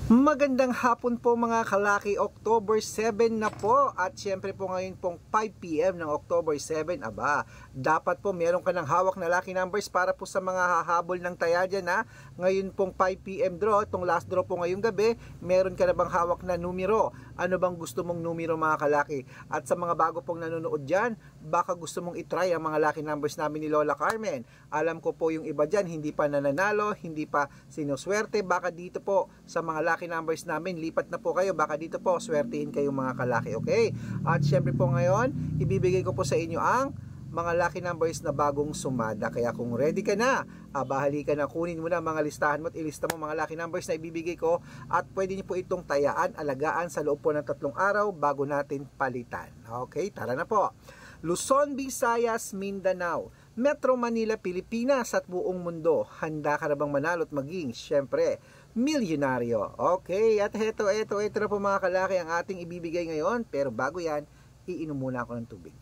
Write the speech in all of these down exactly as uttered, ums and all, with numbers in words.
Magandang hapon po mga kalaki, October seven na po at syempre po ngayon pong five p m ng October seven, aba, dapat po meron ka ng hawak na lucky numbers para po sa mga hahabol ng taya dyan ha. Ngayon pong five p m draw, itong last draw po ngayong gabi, meron ka na bang hawak na numero? Ano bang gusto mong numero mga kalaki? At sa mga bago pong nanonood dyan, baka gusto mong itry ang mga lucky numbers namin ni Lola Carmen. Alam ko po yung iba dyan, hindi pa nananalo, hindi pa sinuswerte, baka dito po sa mga lucky numbers namin, lipat na po kayo, baka dito po swertihin kayo mga kalaki, okay? At syempre po ngayon, ibibigay ko po sa inyo ang mga lucky numbers na bagong sumada, kaya kung ready ka na, abahali ka na, kunin mo na mga listahan mo at ilista mo mga lucky numbers na ibibigay ko at pwede niyo po itong tayaan, alagaan sa loob po ng tatlong araw bago natin palitan, okay? Tara na po. Luzon, Visayas, Mindanao, Metro Manila, Pilipinas at buong mundo, handa ka na bang manalo at maging, syempre, milyonaryo? Okay, at heto, eto, eto na po mga kalaki ang ating ibibigay ngayon. Pero bago yan, iinom muna ako ng tubig.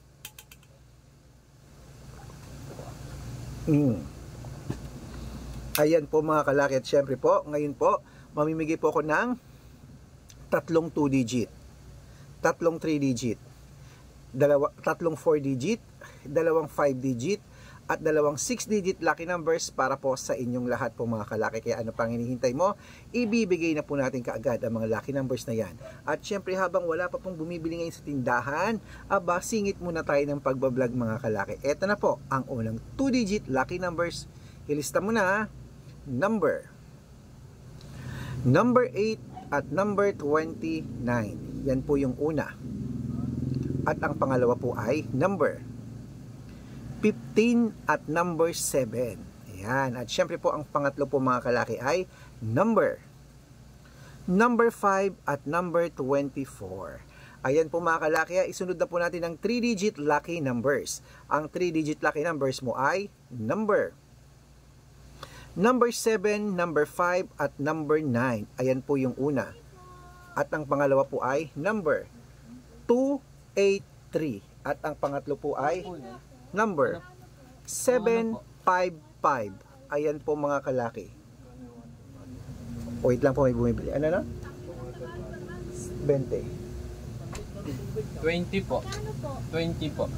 Mm. Ayan po mga kalaki at syempre po, ngayon po, mamimigay po ako ng tatlong two digit, tatlong three digit, dalawa, tatlong four digit, dalawang five digit, at dalawang six digit lucky numbers para po sa inyong lahat po mga kalaki. Kaya ano pang hinihintay mo, ibibigay na po natin kaagad ang mga lucky numbers na yan. At syempre habang wala pa pong bumibili ngayon sa tindahan, aba, singit muna tayo ng pagbablog mga kalaki. Eto na po ang unang two digit lucky numbers. Ilista mo na. Number Number eight at number twenty-nine. Yan po yung una. At ang pangalawa po ay number fifteen at number seven. Ayan. At syempre po ang pangatlo po mga kalaki ay number number five at number twenty-four. Ayan po mga kalaki, isunod na po natin ang three digit lucky numbers. Ang three digit lucky numbers mo ay number number seven, number five at number nine. Ayan po yung una. At ang pangalawa po ay number two eight three. At ang pangatlo po ay number seven five five. Ayan po mga kalaki. Wait lang po, may bumibili. Ano na? twenty. twenty po. twenty po.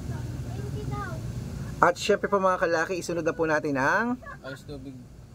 At syempre po mga kalaki, isunod na po natin ang Ayos tubig.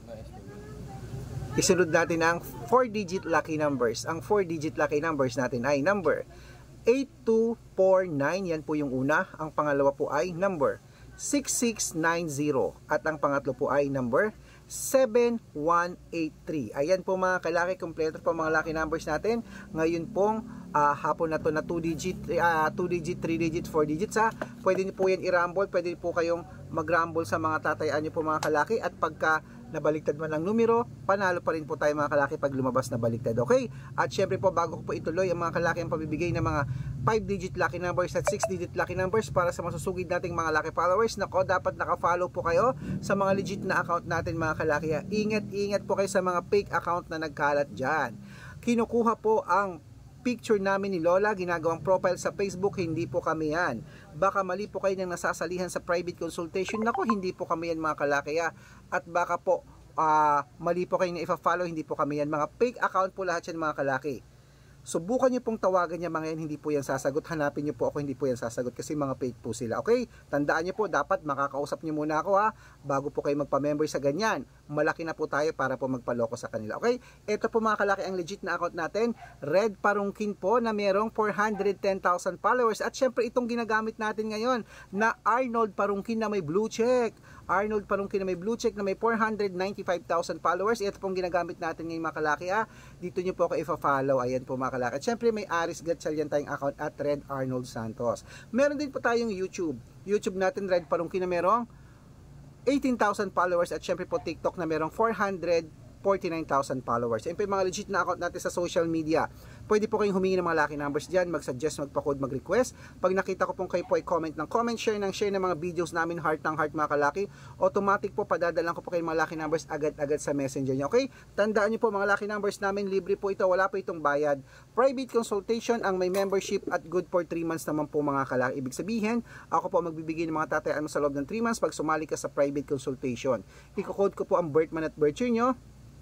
isunod natin ang four digit lucky numbers. Ang four digit lucky numbers natin ay number eight two four nine. Yan po yung una. Ang pangalawa po ay number six six nine zero. At ang pangatlo po ay number seven one eight three. Ayan po mga kalaki, kompleto po mga lucky numbers natin. Ngayon pong uh, hapon na to na two digit, uh, two digit, three digit, four digits ha. Pwede niyo po yan i-rumble. Pwede po kayong mag-rumble sa mga tatayaan niyo po mga kalaki. At pagka nabaliktad man ang numero, panalo pa rin po tayo mga kalaki pag lumabas na baliktad, okay? At syempre po, bago ko po ituloy ang mga kalaki ang pabibigay ng mga five digit lucky numbers at six digit lucky numbers para sa masusugid nating mga lucky followers, nako, dapat naka-follow po kayo sa mga legit na account natin mga kalaki. Ingat-ingat po kayo sa mga fake account na nagkalat dyan. Kinukuha po ang picture namin ni Lola, ginagawang profile sa Facebook, hindi po kami yan. Baka mali po kayo nang nasasalihan sa private consultation, nako, hindi po kami yan mga kalaki. At baka po uh, mali po kayo na ifa-follow, hindi po kami yan. Mga fake account po lahat yan mga kalaki. Subukan nyo pong tawagan niya mga yan, hindi po yan sasagot. Hanapin nyo po ako, hindi po yan sasagot kasi mga fake po sila, okay? Tandaan nyo po, dapat makakausap nyo muna ako ha, bago po kayo magpa-member sa ganyan. Malaki na po tayo para po magpaloko sa kanila, okay? Ito po mga kalaki ang legit na account natin, Red Parungkin po, na merong four hundred ten thousand followers. At syempre itong ginagamit natin ngayon na Arnold Parungkin na may blue check. Arnold Parungkin na may blue check na may four hundred ninety-five thousand followers. Ito pong ginagamit natin ngayon mga kalaki ha. Dito nyo po ako ifa-follow. Ayan po mga kalaki. At syempre may Aris Gatchalian tayong account at Red Arnold Santos. Meron din po tayong YouTube. YouTube natin Red Parungkin na merong eighteen thousand followers. At syempre po TikTok na merong four hundred forty-nine thousand followers. Ayun po yung mga legit na account natin sa social media. Pwede po kayong humingi ng mga lucky numbers dyan, mag-suggest, magpa-code, mag-request. Pag nakita ko pong kayo po ay comment ng comment, share ng share ng mga videos namin, heart ng heart mga kalaki, automatic po padadalan ko po kayo mga lucky numbers agad-agad sa messenger nyo. Okay? Tandaan nyo po mga lucky numbers namin, libre po ito, wala po itong bayad. Private consultation ang may membership at good for three months naman po mga kalaki. Ibig sabihin, ako po magbibigay ng mga tatayaan mo sa loob ng three months pag sumali ka sa private consultation. Iko-code ko po ang birth month at birth year nyo.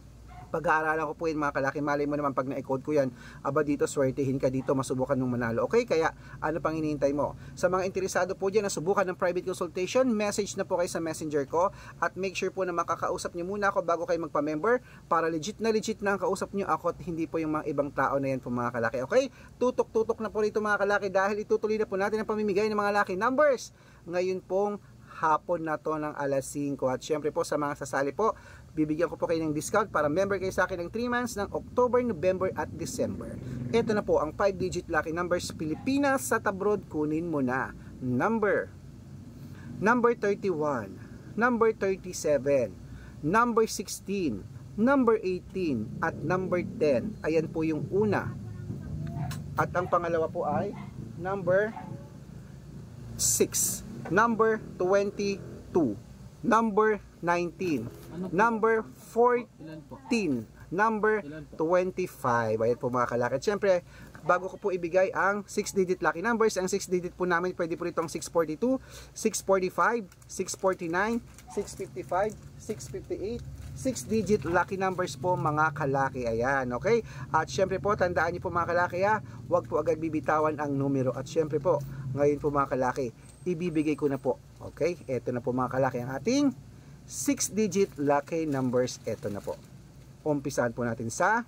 Pag-aaralan ko po yan mga kalaki, malay mo naman pag na-code ko yan, aba dito swertihin ka dito, masubukan mong manalo. Okay, kaya ano pang hinihintay mo? Sa mga interesado po dyan na subukan ng private consultation, message na po kayo sa messenger ko at make sure po na makakausap nyo muna ako bago kayo magpa-member para legit na legit na ang kausap nyo ako at hindi po yung mga ibang tao na yan po mga kalaki. Okay, tutok-tutok na po rito mga kalaki dahil itutuloy na po natin ang pamimigay ng mga lucky numbers ngayon pong hapon na to ng alas singko. At syempre po sa mga sasali po, bibigyan ko po kayo ng discount para member kayo sa akin ng three months ng October, November at December. Ito na po ang five digit lucky numbers Pilipinas at abroad. Kunin mo na. Number Number thirty-one, Number thirty-seven, Number sixteen, Number eighteen at Number ten. Ayan po yung una. At ang pangalawa po ay Number six, Number twenty-two, Number nineteen, Number fourteen, Number twenty-five. Ayan po mga kalaki. At syempre, bago ko po ibigay ang six digit lucky numbers, ang six digit po namin, pwede po rito ang six forty-two, six forty-five, six forty-nine, six fifty-five, six fifty-eight, six digit lucky numbers po mga kalaki. Ayan, okay? At syempre po, tandaan niyo po mga kalaki ha, huwag po agad bibitawan ang numero. At syempre po, ngayon po mga kalaki, ibibigay ko na po. Okay? Ito na po mga kalaki ang ating six digit lucky numbers. Ito na po. Umpisahan po natin sa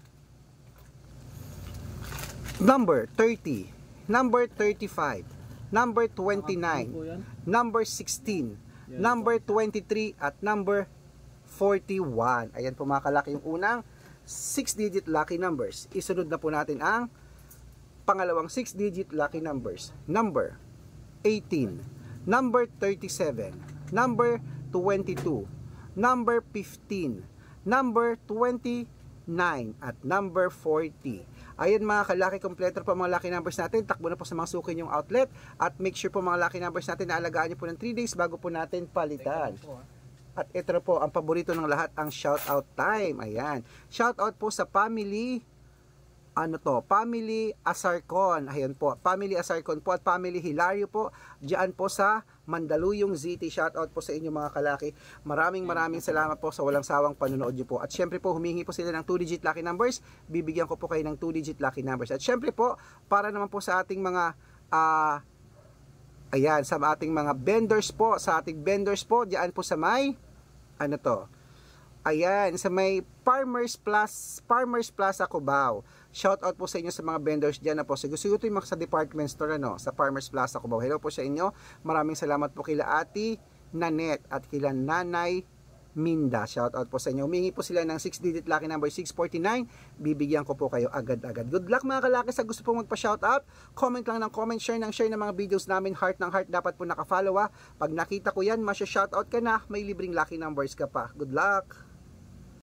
number thirty, Number thirty-five, Number twenty-nine, Number sixteen, Number twenty-three at Number forty-one. Ayan po mga kalaki yung unang six digit lucky numbers. Isunod na po natin ang pangalawang six digit lucky numbers. Number eighteen, Number thirty-seven, Number twenty-two, Number fifteen, Number twenty-nine at Number forty. Ayan mga kalaki, kompleto po mga lucky numbers natin. Takbo na po sa mga suki yung outlet at make sure po mga lucky numbers natin na alagaan nyo po ng three days bago po natin palitan. At ito na po ang paborito ng lahat, ang shout out time. Ayan, shout out po sa family ano to, Family Asarcon. Ayan po, Family Asarcon po at Family Hilario po, diyan po sa Mandaluyong City. Shout out po sa inyo mga kalaki. Maraming maraming salamat po sa walang sawang panonood niyo po. At syempre po, humingi po sila ng two digit lucky numbers. Bibigyan ko po kayo ng two digit lucky numbers. At syempre po, para naman po sa ating mga uh, ayan, sa ating mga vendors po, sa ating vendors po, diyan po sa may ano to, ayan, sa may Farmers Plus, Farmers Plaza Cubao. Shout out po sa inyo sa mga vendors diyan na po. Siguro yung mga sa department store ano, sa Farmers Plaza Cubao. Hello po sa inyo. Maraming salamat po kila Ate Nanet at kila Nanay Minda. Shout out po sa inyo. Humingi po sila ng six digit lucky number six forty-nine. Bibigyan ko po kayo agad-agad. Good luck mga kalaki sa gusto pong magpa-shout out. Comment lang ng comment, share ng share ng mga videos namin. Heart ng heart dapat po naka-follow ha. Pag nakita ko yan, masya-shout out ka na, may libreng lucky numbers ka pa. Good luck.